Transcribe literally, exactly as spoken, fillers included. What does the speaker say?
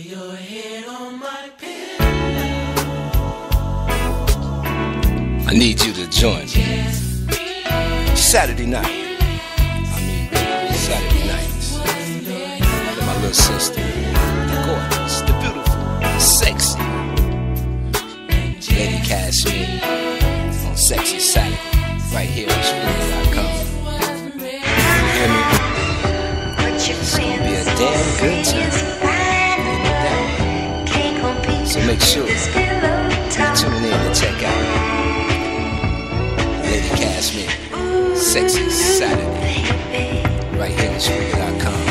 your head on my pillow. I need you to join me. Saturday night. I mean, Saturday nights. With my little sister. The gorgeous, the beautiful, the sexy Lady Cashmere on Sexy Saturday. Right here on Spreaker dot com. You hear me? It's gonna be a damn good time. So make sure you tune in to check out Lady Cashmere, Sexy Saturday, right here on Spreaker dot com.